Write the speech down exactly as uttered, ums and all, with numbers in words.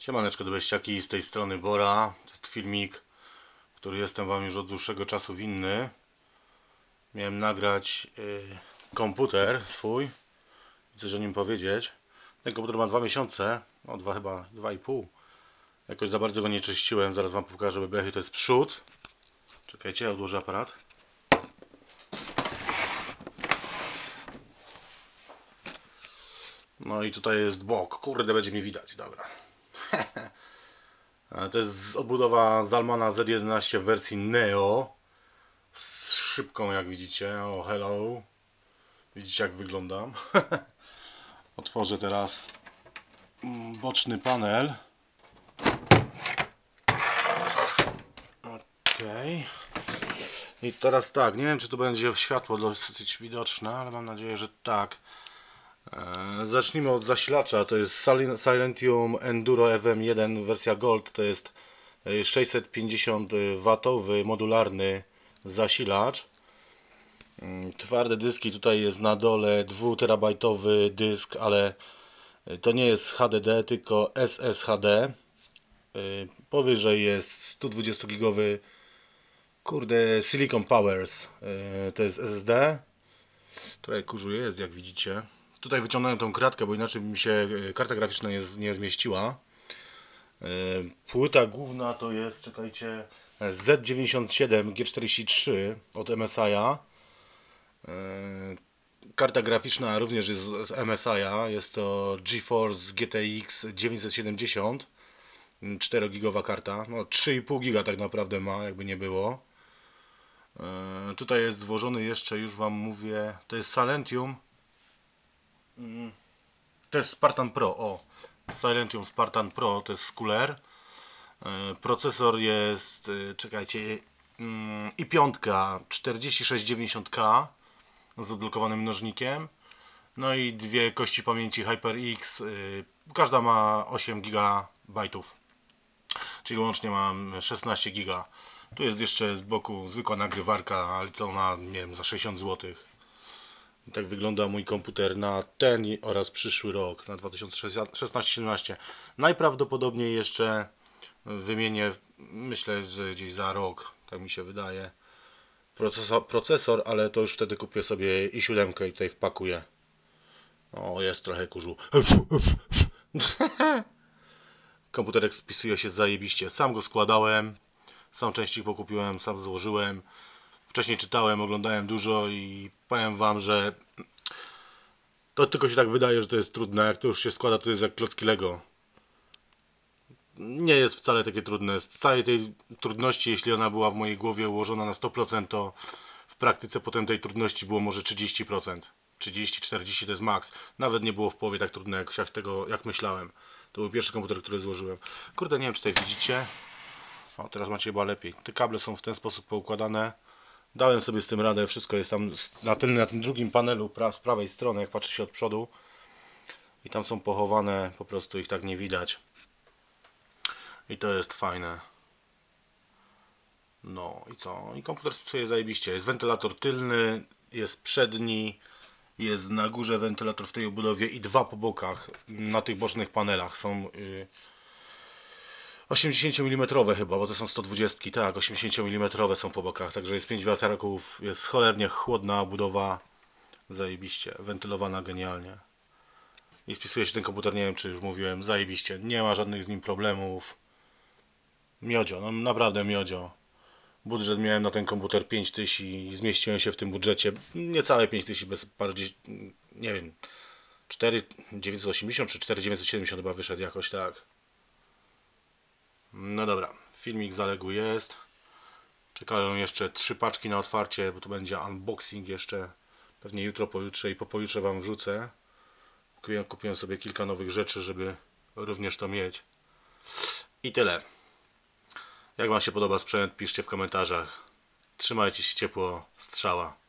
Siemaneczko dobeściaki, z tej strony Bora. To jest filmik, który jestem wam już od dłuższego czasu winny. Miałem nagrać yy, komputer swój i coś o nim powiedzieć. Ten komputer ma dwa miesiące, no dwa chyba, dwa i pół. Jakoś za bardzo go nie czyściłem, zaraz wam pokażę bebechy. To jest przód. Czekajcie, odłożę aparat. No i tutaj jest bok, kurde, będzie mi widać, dobra. To jest odbudowa Zalmana Z jedenaście w wersji Neo. Z szybką, jak widzicie. O, hello. Widzicie, jak wyglądam. Otworzę teraz boczny panel. Ok. I teraz tak, nie wiem, czy tu będzie światło dosyć widoczne, ale mam nadzieję, że tak. Zacznijmy od zasilacza. To jest Silentium Enduro F M jeden wersja Gold. To jest sześćset pięćdziesiąt watowy modularny zasilacz. Twarde dyski, tutaj jest na dole dwuterabajtowy dysk, ale to nie jest H D D, tylko S S H D. Powyżej jest sto dwadzieścia gigowy kurde Silicon Powers. To jest S S D. Trochę kurzu jest, jak widzicie. Tutaj wyciągnąłem tą kratkę, bo inaczej mi się karta graficzna nie, nie zmieściła. Płyta główna to jest, czekajcie, Z dziewięćdziesiąt siedem G czterdzieści trzy od M S I-a. Karta graficzna również jest z M S I-a. Jest to GeForce G T X dziewięćset siedemdziesiąt. cztery gigowa karta. No, trzy i pół giga tak naprawdę ma, jakby nie było. Tutaj jest złożony jeszcze, już wam mówię, to jest Silentium. To jest Spartan Pro, o. Silentium Spartan Pro, to jest Cooler. Procesor jest, czekajcie, i pięć czterdzieści sześć dziewięćdziesiąt K z odblokowanym mnożnikiem. No i dwie kości pamięci HyperX. Każda ma osiem gigabajtów. Czyli łącznie mam szesnaście giga. Tu jest jeszcze z boku zwykła nagrywarka, ale to na, nie wiem, za sześćdziesiąt złotych. I tak wygląda mój komputer na ten oraz przyszły rok, na dwa tysiące szesnasty siedemnaście. Najprawdopodobniej jeszcze wymienię, myślę, że gdzieś za rok, tak mi się wydaje, procesor, procesor, ale to już wtedy kupię sobie i siedem i tutaj wpakuję. O, jest trochę kurzu. Komputerek spisuje się zajebiście. Sam go składałem, sam części pokupiłem, sam złożyłem. Wcześniej czytałem, oglądałem dużo i powiem wam, że to tylko się tak wydaje, że to jest trudne. Jak to już się składa, to jest jak klocki Lego. Nie jest wcale takie trudne. Z całej tej trudności, jeśli ona była w mojej głowie ułożona na sto procent, to w praktyce potem tej trudności było może trzydzieści procent. trzydzieści czterdzieści to jest maks. Nawet nie było w połowie tak trudne, jak, jak, tego, jak myślałem. To był pierwszy komputer, który złożyłem. Kurde, nie wiem, czy tutaj widzicie. O, teraz macie chyba lepiej. Te kable są w ten sposób poukładane. Dałem sobie z tym radę, wszystko jest tam na tym, na tym drugim panelu pra, z prawej strony, jak patrzy się od przodu. I tam są pochowane, po prostu ich tak nie widać. I to jest fajne. No i co? I komputer spisuje zajebiście. Jest wentylator tylny, jest przedni, jest na górze wentylator w tej obudowie i dwa po bokach. Na tych bocznych panelach są yy, osiemdziesiąt milimetrów chyba, bo to są sto dwadzieścia, tak, osiemdziesiąt milimetrów są po bokach, także jest pięć wiatraków, jest cholernie chłodna budowa, zajebiście, wentylowana genialnie. I spisuje się ten komputer, nie wiem czy już mówiłem, zajebiście, nie ma żadnych z nim problemów. Miodzio, no naprawdę miodzio. Budżet miałem na ten komputer pięć tysięcy i zmieściłem się w tym budżecie, niecałe pięć tysięcy, bez parę, nie wiem, cztery tysiące dziewięćset osiemdziesiąt czy cztery tysiące dziewięćset siedemdziesiąt chyba wyszedł jakoś tak. No dobra, filmik zaległy jest. Czekają jeszcze trzy paczki na otwarcie, bo to będzie unboxing jeszcze. Pewnie jutro, pojutrze i po pojutrze wam wrzucę. Kupiłem, kupiłem sobie kilka nowych rzeczy, żeby również to mieć. I tyle. Jak wam się podoba sprzęt, piszcie w komentarzach. Trzymajcie się ciepło, strzała.